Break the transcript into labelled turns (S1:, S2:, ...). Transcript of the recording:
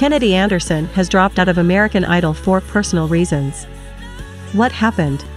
S1: Kenedi Anderson has dropped out of American Idol for personal reasons. What happened?